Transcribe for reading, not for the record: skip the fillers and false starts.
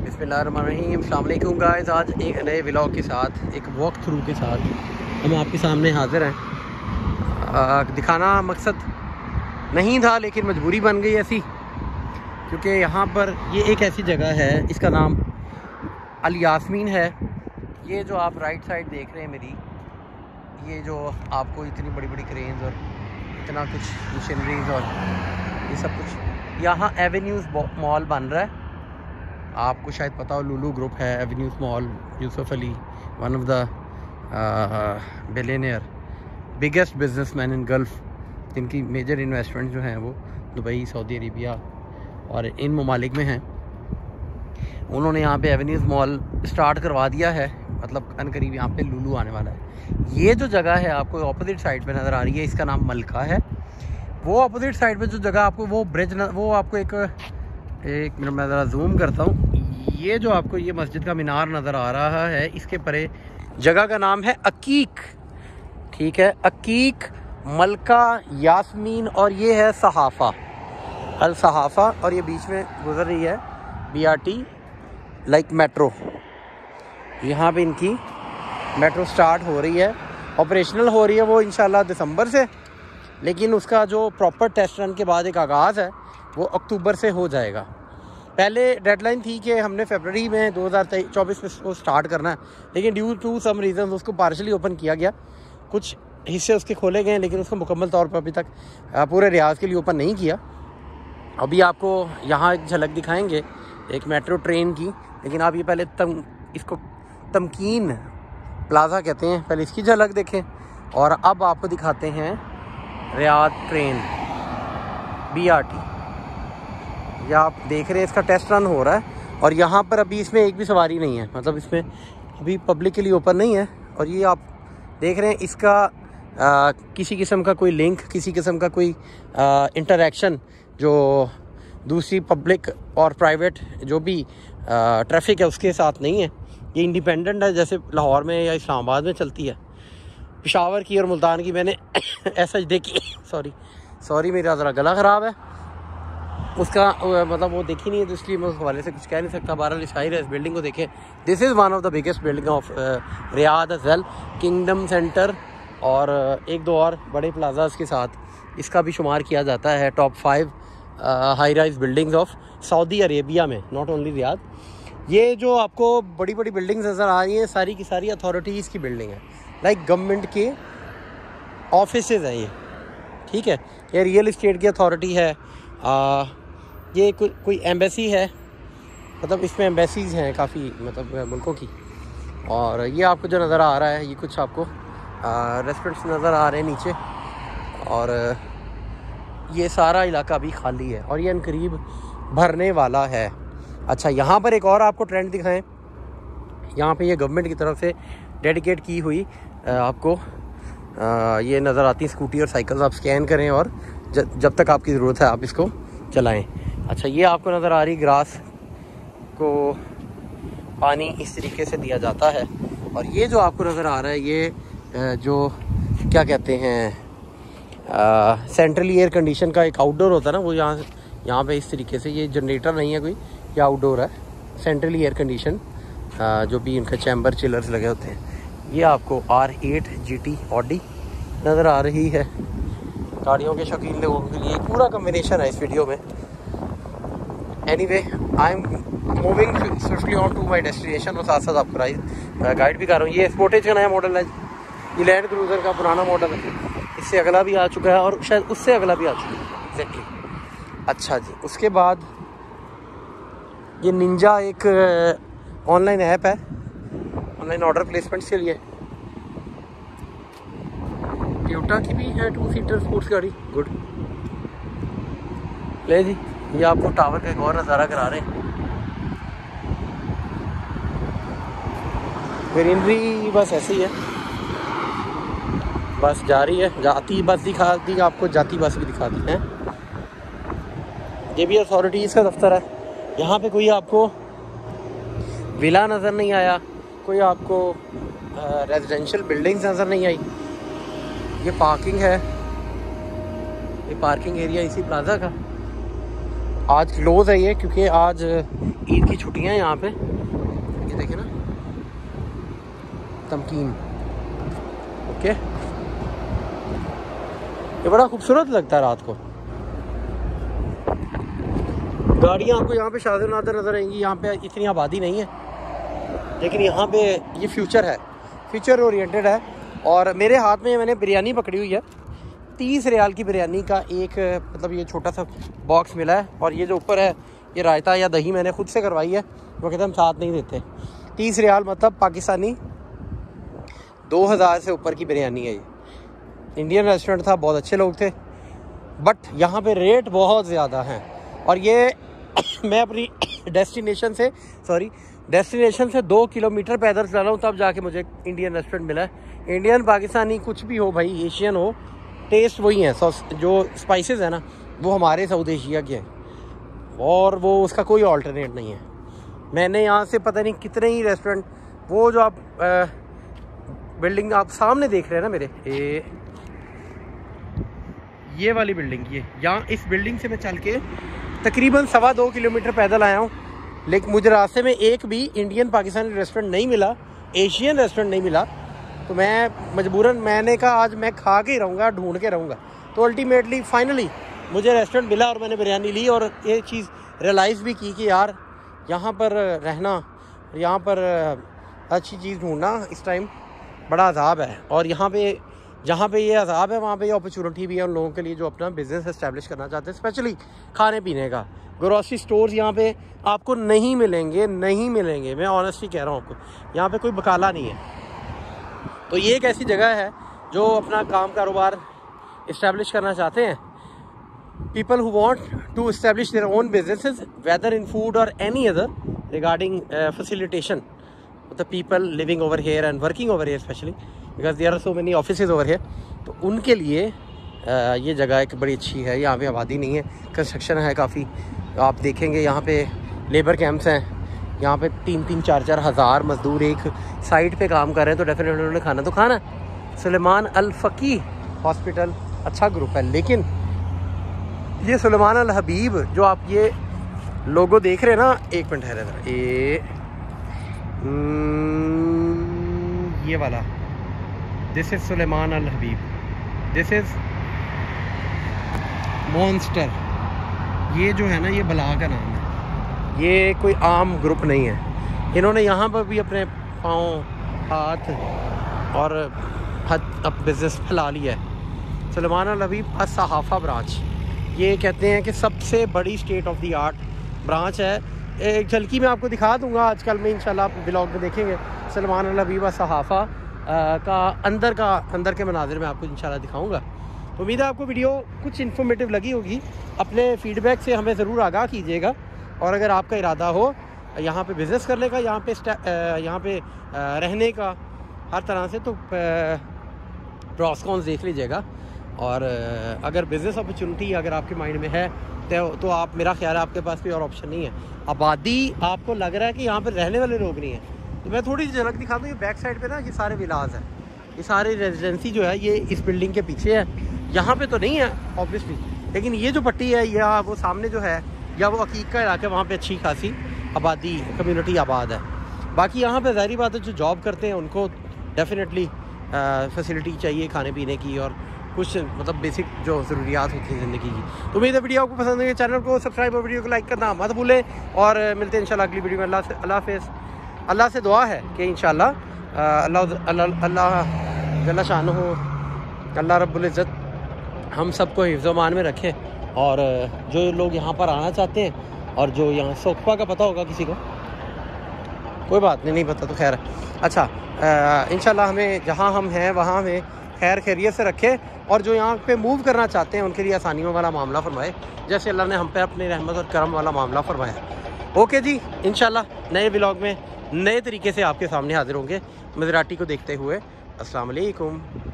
बिस्मिल्लाहिर्रहमानिर्रहीम। अस्सलाम वालेकुम गाइस। आज एक नए व्लॉग के साथ, एक वॉक थ्रू के साथ हम आपके सामने हाजिर हैं। दिखाना मकसद नहीं था लेकिन मजबूरी बन गई ऐसी, क्योंकि यहाँ पर ये एक ऐसी जगह है, इसका नाम अल यास्मीन है। ये जो आप राइट साइड देख रहे हैं मेरी, ये जो आपको इतनी बड़ी बड़ी क्रेन्स और इतना कुछ मशीनरीज और ये सब कुछ, यहाँ एवेन्यूज़ मॉल बन रहा है। आपको शायद पता हो, लुलु ग्रुप है, Avenues mall, Yusuf Ali, one of the billionaire biggest businessman in Gulf, जिनकी मेजर इन्वेस्टमेंट जो हैं वो दुबई, सऊदी अरेबिया और इन ममालिक में हैं। उन्होंने यहाँ पे एवेन्यूज़ मॉल स्टार्ट करवा दिया है, मतलब अनकरीब यहाँ पे लुलु आने वाला है। ये जो जगह है आपको ऑपोजिट साइड पे नज़र आ रही है, इसका नाम मलका है। वो ऑपोजिट साइड पे जो जगह आपको वो ब्रिज वो आपको एक मिनट मैं ज़रा जूम करता हूँ। ये जो आपको ये मस्जिद का मीनार नज़र आ रहा है, इसके परे जगह का नाम है अकीक, ठीक है, अकीक, मलका, यास्मीन, और ये है सहाफ़ा, अल सहाफ़ा, और ये बीच में गुजर रही है BRT लाइक मेट्रो। यहाँ पे इनकी मेट्रो स्टार्ट हो रही है, ऑपरेशनल हो रही है वो इंशाल्लाह दिसंबर से, लेकिन उसका जो प्रॉपर टेस्ट रन के बाद एक आगाज़ है वो अक्टूबर से हो जाएगा। पहले डेडलाइन थी कि हमने फरवरी में 2024 में उसको स्टार्ट करना है, लेकिन ड्यू टू सम रीज़न उसको पार्शली ओपन किया गया, कुछ हिस्से उसके खोले गए, लेकिन उसको मुकम्मल तौर पर अभी तक पूरे रियाज के लिए ओपन नहीं किया। अभी आपको यहाँ एक झलक दिखाएंगे एक मेट्रो ट्रेन की, लेकिन आप ये पहले इसको तमकीन प्लाजा कहते हैं, पहले इसकी झलक देखें, और अब आपको दिखाते हैं रियाद ट्रेन BRT। ये आप देख रहे हैं, इसका टेस्ट रन हो रहा है, और यहाँ पर अभी इसमें एक भी सवारी नहीं है, मतलब इसमें अभी पब्लिक के लिए ओपन नहीं है। और ये आप देख रहे हैं, इसका किसी किस्म का कोई लिंक, किसी किस्म का कोई इंटरेक्शन जो दूसरी पब्लिक और प्राइवेट जो भी ट्रैफिक है उसके साथ नहीं है। ये इंडिपेंडेंट है, जैसे लाहौर में या इस्लामाबाद में चलती है। पेशावर की और मुल्तान की मैंने ऐसा देखी, सॉरी मेरा ज़रा गला ख़राब है, उसका मतलब वो देखी नहीं है, तो इसलिए मैं उस हवाले से कुछ कह नहीं सकता। बहरहाल शायर है, इस बिल्डिंग को देखें, this is one of the biggest building of Riyadh as well, Kingdom Centre और एक दो और बड़े प्लाजाज के साथ इसका भी शुमार किया जाता है top 5 high rise buildings of Saudi Arabia में, नॉट ओनली रियाद। ये जो आपको बड़ी बड़ी बिल्डिंग्स नज़र आ रही हैं, सारी की सारी अथॉरिटीज़ की बिल्डिंग है, लाइक गवर्नमेंट के ऑफिस हैं ये, ठीक है। ये रियल इस्टेट की अथॉरिटी है, ये कोई एम्बेसी है, मतलब इसमें एम्बेसीज़ हैं काफ़ी, मतलब मुल्कों की। और ये आपको जो नज़र आ रहा है, ये कुछ आपको रेस्टोरेंट्स नज़र आ रहे हैं नीचे, और ये सारा इलाका अभी खाली है और ये अनकरीब भरने वाला है। अच्छा, यहाँ पर एक और आपको ट्रेंड दिखाएं, यहाँ पे ये गवर्नमेंट की तरफ से डेडिकेट की हुई आपको ये नज़र आती है स्कूटी और साइकिल, आप स्कैन करें और जब तक आपकी ज़रूरत है आप इसको चलाएं। अच्छा, ये आपको नज़र आ रही, ग्रास को पानी इस तरीके से दिया जाता है। और ये जो आपको नज़र आ रहा है, ये जो क्या कहते हैं सेंट्रली एयर कंडीशन का एक आउटडोर होता है ना, वो यहाँ पे इस तरीके से, ये जनरेटर नहीं है कोई, ये आउटडोर है, सेंट्रली एयर कंडीशन जो भी इनका चैम्बर चिलर्स लगे होते हैं। ये आपको R8 GT ऑडी नज़र आ रही है। गाड़ियों के शौकीन लोगों के लिए पूरा कॉम्बिनेशन है इस वीडियो में। Anyway, I am moving swiftly on to my destination, और साथ साथ आपको गाइड भी कर रहा हूँ। ये स्पोर्टेज का नया मॉडल है, ये लैंड क्रूज़र का पुराना मॉडल है, इससे अगला भी आ चुका है और शायद उससे अगला भी आ चुका है एग्जैक्टली। अच्छा जी, उसके बाद ये निंजा एक ऑनलाइन ऐप है, ऑनलाइन ऑर्डर प्लेसमेंट्स के लिए। टोयोटा की भी है 2 सीटर स्पोर्ट्स गाड़ी, गुड। ले जी, ये आपको टावर का एक और नज़ारा करा रहे हैं। ग्रीनरी बस ऐसी है, बस जा रही है, जाती बस दिखा दी आपको, जाती बस भी दिखा दी है। ये भी अथॉरिटीज़ का दफ्तर है। यहाँ पे कोई आपको विला नज़र नहीं आया, कोई आपको रेजिडेंशियल बिल्डिंग्स नज़र नहीं आई। ये पार्किंग है, ये पार्किंग एरिया इसी प्लाजा का। आज क्लोज है ये, क्योंकि आज ईद की छुट्टियां हैं यहाँ पे। ये देखें ना, तमकीन। ओके, ये बड़ा खूबसूरत लगता है रात को। गाड़ियाँ आपको यहाँ पे शादी नादर नज़र आएंगी। यहाँ पे इतनी आबादी नहीं है, लेकिन यहाँ पे ये फ्यूचर है, फ्यूचर ओरिएंटेड है। और मेरे हाथ में मैंने बिरयानी पकड़ी हुई है, 30 रियाल की बिरयानी का एक मतलब ये छोटा सा बॉक्स मिला है। और ये जो ऊपर है ये रायता या दही मैंने खुद से करवाई है, वो कहते हम साथ नहीं देते। 30 रियाल मतलब पाकिस्तानी 2000 से ऊपर की बिरयानी है। ये इंडियन रेस्टोरेंट था, बहुत अच्छे लोग थे, बट यहाँ पे रेट बहुत ज़्यादा हैं। और ये मैं अपनी डेस्टिनेशन से 2 किलोमीटर पैदल चला हूँ, तब जाके मुझे इंडियन रेस्टोरेंट मिला है। इंडियन पाकिस्तानी कुछ भी हो भाई, एशियन हो, टेस्ट वही है। जो स्पाइसेस है ना, वो हमारे साउथ एशिया के हैं, और वो उसका कोई ऑल्टरनेट नहीं है। मैंने यहाँ से पता नहीं कितने ही रेस्टोरेंट, वो जो आप बिल्डिंग आप सामने देख रहे हैं ना मेरे, ये वाली बिल्डिंग, ये यहाँ इस बिल्डिंग से मैं चल के तकरीबन 2.25 किलोमीटर पैदल आया हूँ, लेकिन मुझे रास्ते में एक भी इंडियन पाकिस्तानी रेस्टोरेंट नहीं मिला, एशियन रेस्टोरेंट नहीं मिला। तो मैं मजबूरन मैंने कहा आज मैं खा के ही रहूँगा, ढूंढ के रहूँगा। तो अल्टीमेटली फाइनली मुझे रेस्टोरेंट मिला और मैंने बिरयानी ली, और ये चीज़ रियलाइज़ भी की कि यार यहाँ पर रहना, यहाँ पर अच्छी चीज़ ढूंढना इस टाइम बड़ा अजाब है। और यहाँ पे जहाँ पे ये अजाब है, वहाँ पे ये अपॉर्चुनिटी भी है उन लोगों के लिए जो अपना बिज़नेस एस्टेब्लिश करना चाहते हैं, स्पेशली खाने पीने का। ग्रोसरी स्टोर्स यहाँ पे आपको नहीं मिलेंगे, मैं ऑनेस्टली कह रहा हूँ आपको, यहाँ पे कोई बकाला नहीं है। तो ये एक ऐसी जगह है जो अपना काम कारोबार इस्टेब्लिश करना चाहते हैं, people who want to establish their own businesses whether in food और any other regarding facilitation the people living over here and working over here, specially because there are so many offices over here. तो उनके लिए ये जगह एक बड़ी अच्छी है। यहाँ पे आबादी नहीं है, कंस्ट्रक्शन है काफ़ी। आप देखेंगे यहाँ पे लेबर कैंप्स हैं, यहाँ पे 3-3, 4-4 हज़ार मजदूर एक साइट पे काम कर रहे हैं, तो डेफिनेटली उन्होंने खाना तो खाना। सुलेमान अल फ़की हॉस्पिटल अच्छा ग्रुप है, लेकिन ये सुलेमान अल हबीब जो आप ये लोगो देख रहे हैं ना, एक मिनट है ज़रा, ये वाला, this is Sulaiman Al Habib, this is monster. ये जो है ना, ये बला का नाम है, ये कोई आम ग्रुप नहीं है। इन्होंने यहाँ पर भी अपने पाँव, हाथ और अब बिज़नेस फैला लिया है। सुलेमान अल हबीब सहाफ़ा ब्रांच, ये कहते हैं कि सबसे बड़ी state of the art branch है। एक झलकी मैं आपको दिखा दूंगा आजकल में, इंशाल्लाह आप ब्लॉग में देखेंगे। सुलेमान अल हबीब सहाफ़ा का अंदर के मनाजिर में आपको इंशाल्लाह दिखाऊंगा। उम्मीद है आपको वीडियो कुछ इन्फॉर्मेटिव लगी होगी। अपने फीडबैक से हमें ज़रूर आगाह कीजिएगा, और अगर आपका इरादा हो यहाँ पे बिज़नेस करने का, यहाँ पे रहने का, हर तरह से, तो प्रॉस कॉन्स देख लीजिएगा। और अगर बिज़नेस अपॉर्चुनिटी अगर आपके माइंड में है तो आप, मेरा ख्याल है आपके पास कोई और ऑप्शन नहीं है। आबादी आपको लग रहा है कि यहाँ पर रहने वाले लोग नहीं हैं, तो मैं थोड़ी सी झलक दिखा दूँ। ये बैक साइड पे ना ये सारे विलाज हैं, ये सारी रेजिडेंसी जो है ये इस बिल्डिंग के पीछे है। यहाँ पे तो नहीं है ऑब्वियसली, लेकिन ये जो पट्टी है या वो सामने जो है या वो अकीक का इलाका, वहाँ पे अच्छी खासी आबादी, कम्युनिटी आबाद है। बाकी यहाँ पे ज़ाहिर बात है जो जॉब करते हैं उनको डेफिनेटली फैसिलिटी चाहिए खाने पीने की, और कुछ मतलब बेसिक जो ज़रूरियात होती हैं ज़िंदगी की। तो उम्मीद है वीडियो आपको पसंद है, चैनल को सब्सक्राइब और वीडियो को लाइक करना मत भूलें, और मिलते हैं इंशाल्लाह अगली वीडियो में। अल्लाह हाफ़िज़। अल्लाह से दुआ है कि इंशाल्लाह अल्लाह जल्ला शानहू, अल्लाह रब्बुल इज़्ज़त हम सबको हिफ्ज़-ओ-मान में रखे। और जो लोग यहाँ पर आना चाहते हैं, और जो यहाँ सोखपा का पता होगा किसी को, कोई बात नहीं पता तो खैर अच्छा, इंशाल्लाह हमें जहाँ हम हैं वहाँ हमें खैर खैरियत से रखे, और जो यहाँ पे मूव करना चाहते हैं उनके लिए आसानियों वाला मामला फरमाए, जैसे अल्लाह ने हम पे अपनी रहमत और करम वाला मामला फरमाया। ओके जी, इंशाल्लाह नए व्लॉग में नए तरीके से आपके सामने हाजिर होंगे मज़राटी को देखते हुए। अस्सलाम वालेकुम।